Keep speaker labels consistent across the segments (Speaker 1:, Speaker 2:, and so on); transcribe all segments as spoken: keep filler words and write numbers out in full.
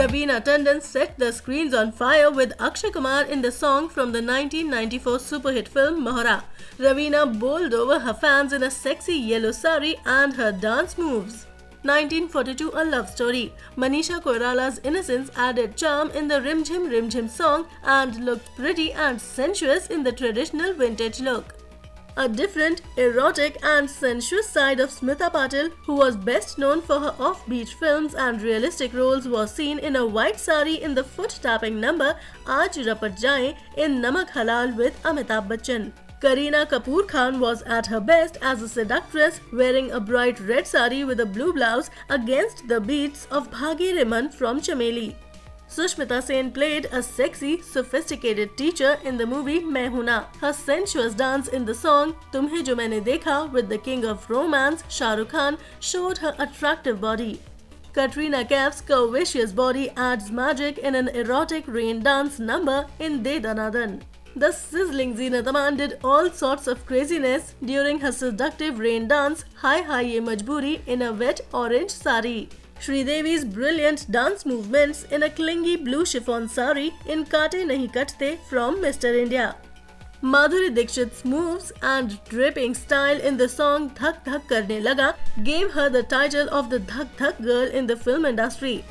Speaker 1: Raveena Tandon set the screens on fire with Akshay Kumar in the song from the nineteen ninety-four superhit film Mohra. Raveena bowled over her fans in a sexy yellow sari and her dance moves. nineteen forty-two A Love Story. Manisha Koirala's innocence added charm in the Rim Jhim Rim Jhim song and looked pretty and sensuous in the traditional vintage look. A different, erotic and sensuous side of Smita Patil, who was best known for her offbeat films and realistic roles, was seen in a white sari in the foot-tapping number Aaj Rapat Jaye in Namak Halal with Amitabh Bachchan. Kareena Kapoor Khan was at her best as a seductress, wearing a bright red sari with a blue blouse against the beats of Bhagi Reman from Chameli. Sushmita Sen played a sexy, sophisticated teacher in the movie Main Hoon Na. Her sensuous dance in the song Tumhe Jo Maine Dekha with the king of romance, Shah Rukh Khan, showed her attractive body. Katrina Kaif's curvaceous body adds magic in an erotic rain dance number in De Danadan. The sizzling Zeenat Aman did all sorts of craziness during her seductive rain dance Hai Hai Ye Majboori in a wet orange sari. Sridevi's brilliant dance movements in a clingy blue chiffon sari in Kaate Nahi Katte from Mister India. Madhuri Dixit's moves and dripping style in the song Dhak Dhak Karne Laga gave her the title of the Dhak Dhak girl in the film industry.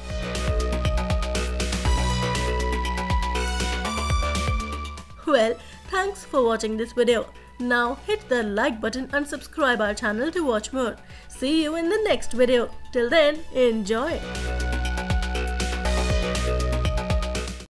Speaker 1: Well, thanks for watching this video. Now hit the like button and subscribe our channel to watch more. See you in the next video. Till then, enjoy!